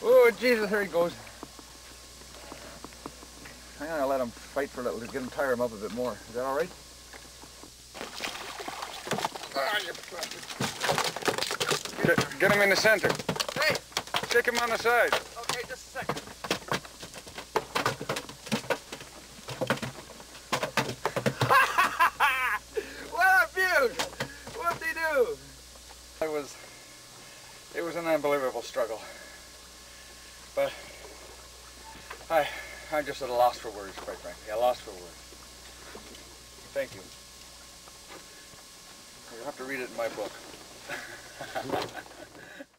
Oh, Jesus, here he goes. I'm gonna let him fight for a little to get him, tire him up a bit more. Is that all right? Ah, you bastard. Get him in the center. Hey! Stick him on the side. Okay, just a second. What a beaut! What'd he do? It was an unbelievable struggle. But I'm just at a loss for words, quite frankly. A loss for words. Thank you. You'll have to read it in my book.